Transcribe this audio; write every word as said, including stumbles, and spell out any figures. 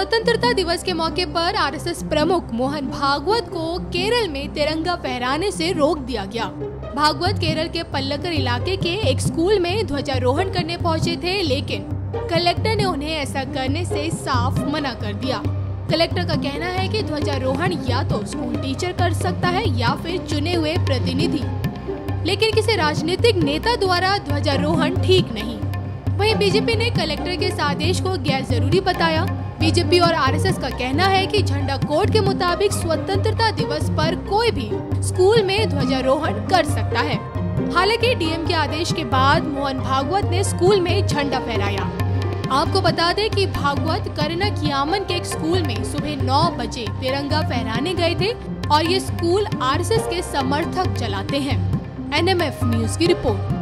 स्वतंत्रता दिवस के मौके पर आरएसएस प्रमुख मोहन भागवत को केरल में तिरंगा फहराने से रोक दिया गया। भागवत केरल के पल्लकर इलाके के एक स्कूल में ध्वजारोहण करने पहुंचे थे, लेकिन कलेक्टर ने उन्हें ऐसा करने से साफ मना कर दिया। कलेक्टर का कहना है कि ध्वजारोहण या तो स्कूल टीचर कर सकता है या फिर चुने हुए प्रतिनिधि, लेकिन किसी राजनीतिक नेता द्वारा ध्वजारोहण ठीक नहीं। वहीं बीजेपी ने कलेक्टर के इस आदेश को गैर जरूरी बताया। बीजेपी और आरएसएस का कहना है कि झंडा कोड के मुताबिक स्वतंत्रता दिवस पर कोई भी स्कूल में ध्वजारोहण कर सकता है। हालांकि डीएम के आदेश के बाद मोहन भागवत ने स्कूल में झंडा फहराया। आपको बता दें कि भागवत करनक यामन के एक स्कूल में सुबह नौ बजे तिरंगा फहराने गए थे और ये स्कूल आरएसएस के समर्थक चलाते हैं। एनएमएफ न्यूज की रिपोर्ट।